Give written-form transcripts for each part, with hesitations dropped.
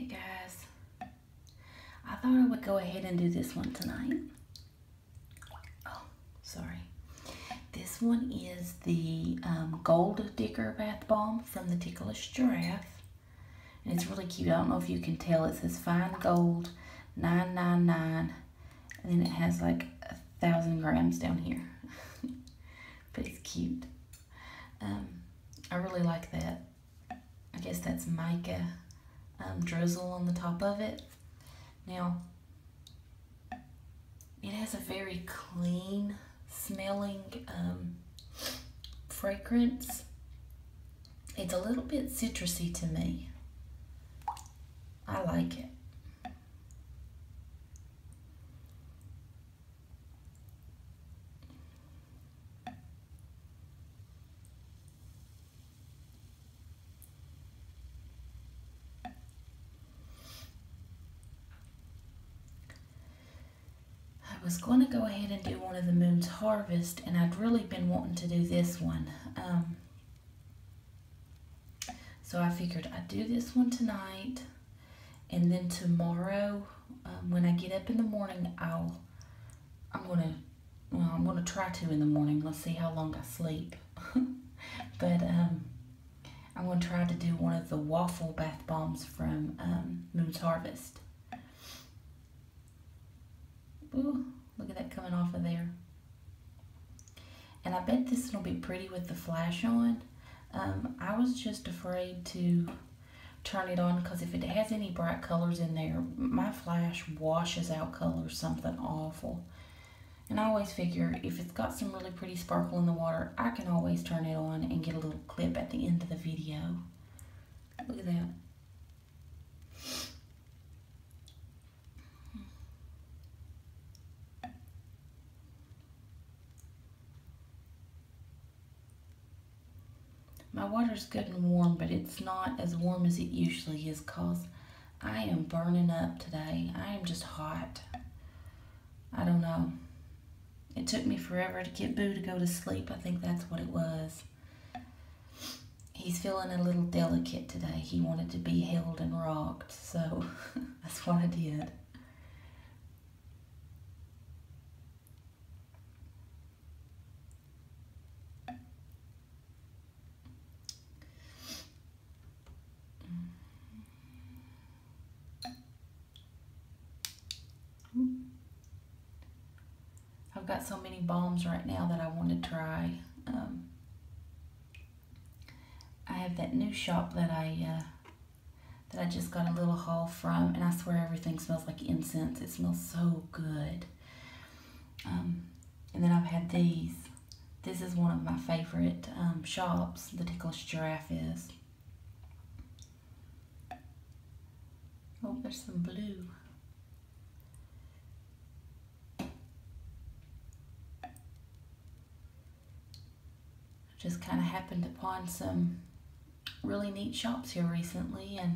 Hey guys, I thought I would go ahead and do this one tonight. Oh, sorry. This one is the Gold Digger Bath Bomb from the Ticklish Giraffe. And it's really cute. I don't know if you can tell. It says Fine Gold 999. And then it has like 1,000 grams down here. But it's cute. I really like that. I guess that's mica drizzle on the top of it. Now, it has a very clean smelling fragrance. It's a little bit citrusy to me. I like it. I was going to go ahead and do one of the Moon's Harvest, and I'd really been wanting to do this one. So I figured I'd do this one tonight, and then tomorrow, when I get up in the morning, I'm gonna try to in the morning. Let's see how long I sleep. But I'm gonna try to do one of the waffle bath bombs from Moon's Harvest. Ooh, look at that coming off of there. And I bet this will be pretty with the flash on. I was just afraid to turn it on because if it has any bright colors in there, my flash washes out colors, something awful. And I always figure if it's got some really pretty sparkle in the water, I can always turn it on and get a little clip at the end of the video. Look at that. My water's good and warm, but it's not as warm as it usually is because I am burning up today. I am just hot. I don't know. It took me forever to get Boo to go to sleep. I think that's what it was. He's feeling a little delicate today. He wanted to be held and rocked, so that's what I did. I've got so many bombs right now that I want to try. I have that new shop that I just got a little haul from, and I swear everything smells like incense. It smells so good. And then I've had these. This is one of my favorite shops, the Ticklish Giraffe is. Oh, there's some blue. Just kind of happened upon some really neat shops here recently, and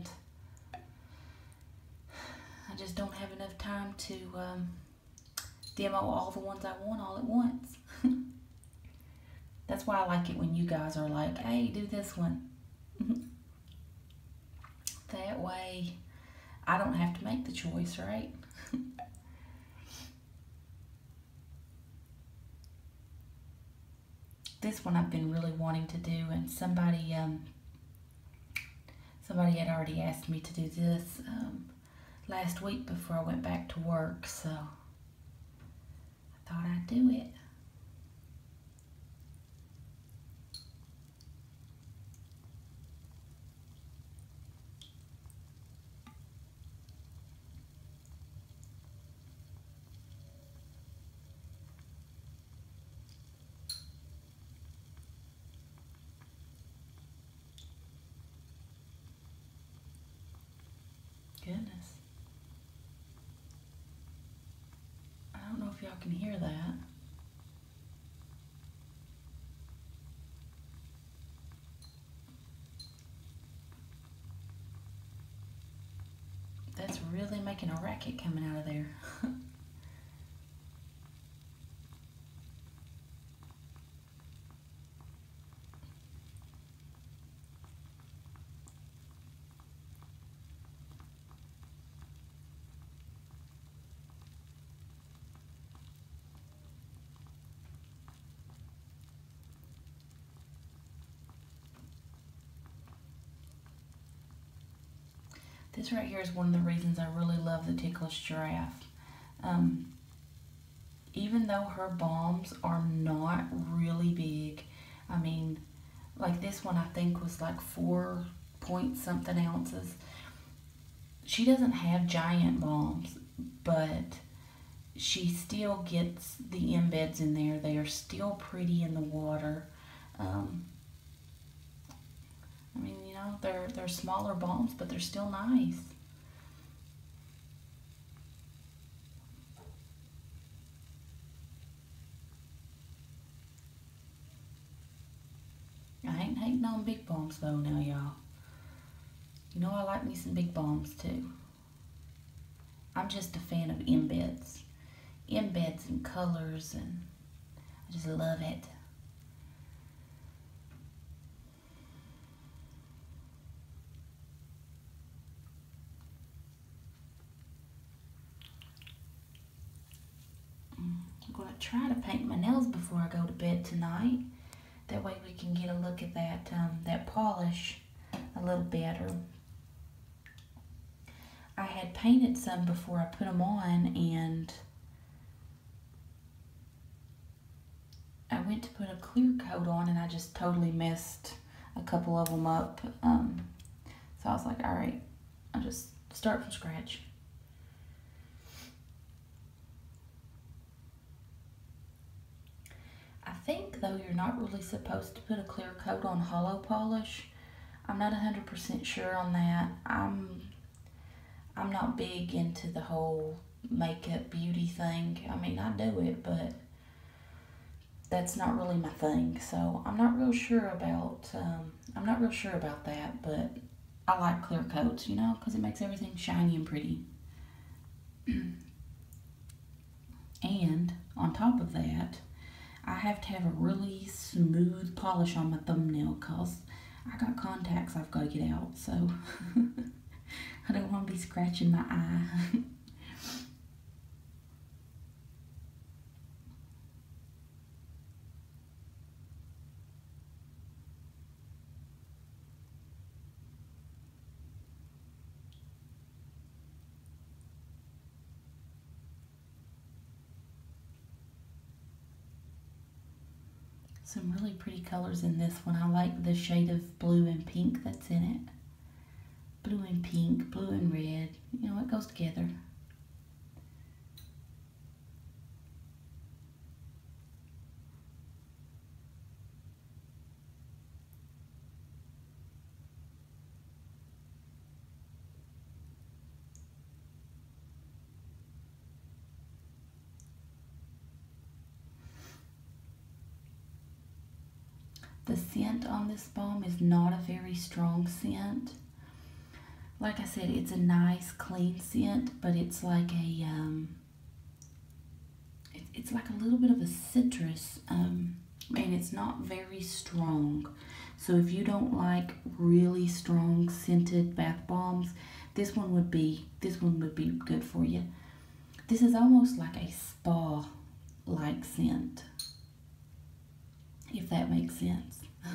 I just don't have enough time to demo all the ones I want all at once. That's why I like it when you guys are like, hey, do this one. That way I don't have to make the choice, right? This one I've been really wanting to do, and somebody had already asked me to do this last week before I went back to work, so I thought I'd do it. Goodness. I don't know if y'all can hear that. That's really making a racket coming out of there. This right here is one of the reasons I really love the Ticklish Giraffe. Even though her balms are not really big, I mean, like this one I think was like 4 point something ounces. She doesn't have giant balms, but she still gets the embeds in there. They are still pretty in the water. I mean, you know, they're smaller balms, but they're still nice. I ain't hating on big balms though now, y'all. You know I like me some big balms too. I'm just a fan of embeds. Embeds and colors, and I just love it. I'm going to try to paint my nails before I go to bed tonight. That way we can get a look at that polish a little better. I had painted some before I put them on, and I went to put a clear coat on and I just totally messed a couple of them up. So I was like, all right, I'll just start from scratch. I think though you're not really supposed to put a clear coat on hollow polish. I'm not 100% sure on that. I'm not big into the whole makeup beauty thing. I mean, I do it, but that's not really my thing. So I'm not real sure about that, but I like clear coats, you know, because it makes everything shiny and pretty. And on top of that, I have to have a really smooth polish on my thumbnail because I got contacts I've got to get out, so I don't want to be scratching my eye. Some really pretty colors in this one. I like the shade of blue and pink that's in it. Blue and pink, blue and red. You know, it goes together. The scent on this balm is not a very strong scent. Like I said, it's a nice clean scent, but it's like it's like a little bit of a citrus, and it's not very strong. So if you don't like really strong scented bath bombs, this one would be good for you. This is almost like a spa-like scent, if that makes sense.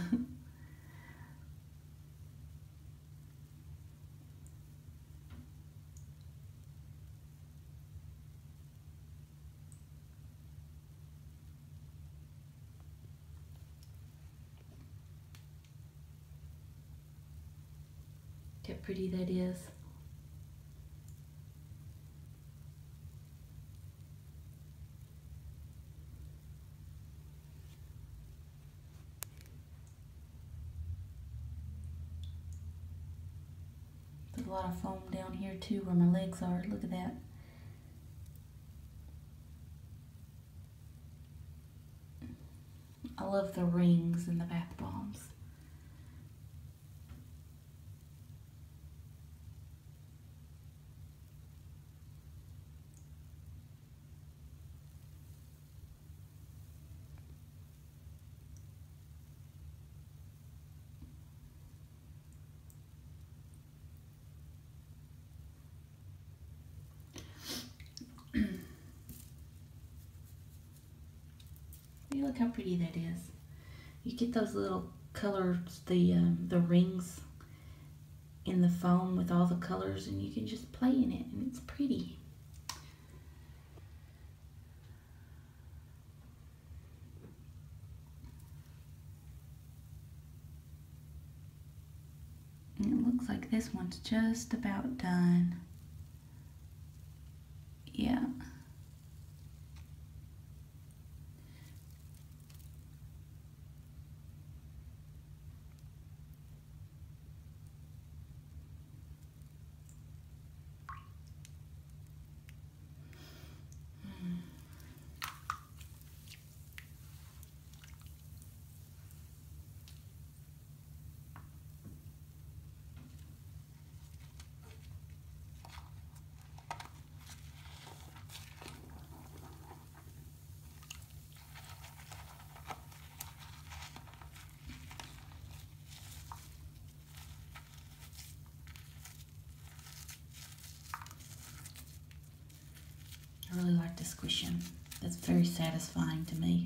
Look how pretty that is. There's a lot of foam down here too where my legs are. Look at that. I love the rings in the bath bombs. Look how pretty that is. You get those little colors, the rings in the foam with all the colors, and you can just play in it, and it's pretty. And it looks like this one's just about done. Yeah. I really like to squish them. That's very satisfying to me.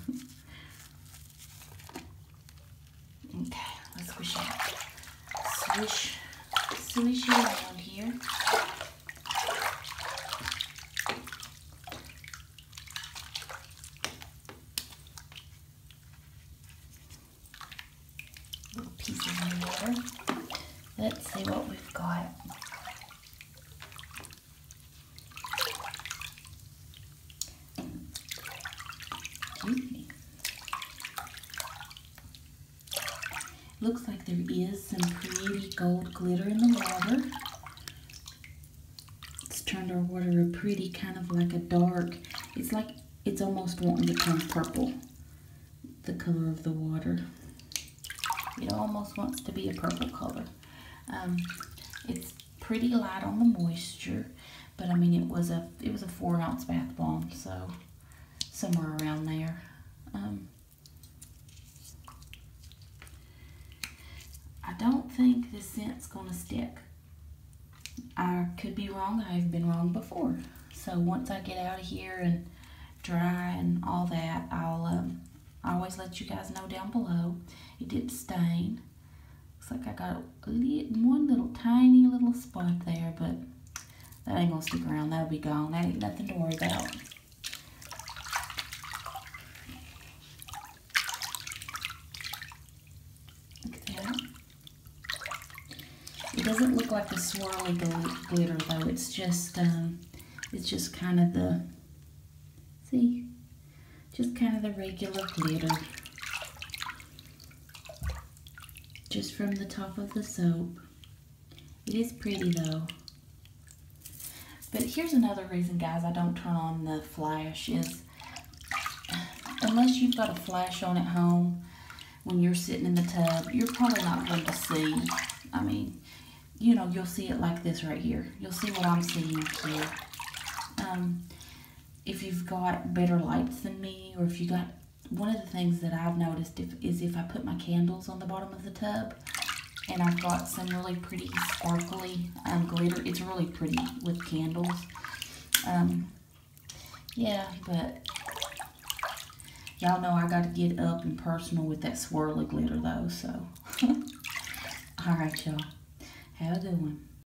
Okay, let's squish it. Swish it around here. Little pieces in the water. Let's see what we've got. Looks like there is some pretty gold glitter in the water. It's turned our water a pretty kind of like a dark, it's like it's almost wanting to turn purple, the color of the water. It almost wants to be a purple color. It's pretty light on the moisture, but I mean it was a 4-ounce bath bomb, so somewhere around there. I don't think this scent's gonna stick. I could be wrong. I've been wrong before. So once I get out of here and dry and all that, I'll always let you guys know down below. It did stain. Looks like I got one little tiny little spot there, but that ain't gonna stick around. That'll be gone. That ain't nothing to worry about. It doesn't look like the swirly glitter though. It's just kind of the, see, just kind of the regular glitter. Just from the top of the soap. It is pretty though. But here's another reason, guys, I don't turn on the flash is, unless you've got a flash on at home, when you're sitting in the tub, you're probably not going to see, I mean, you know, you'll see it like this right here. You'll see what I'm seeing here. If you've got better lights than me, or if you got, one of the things that I've noticed is if I put my candles on the bottom of the tub, and I've got some really pretty sparkly glitter. It's really pretty with candles. Yeah, but y'all know I got to get up and personal with that swirly glitter though, so. All right, y'all. Have a good one.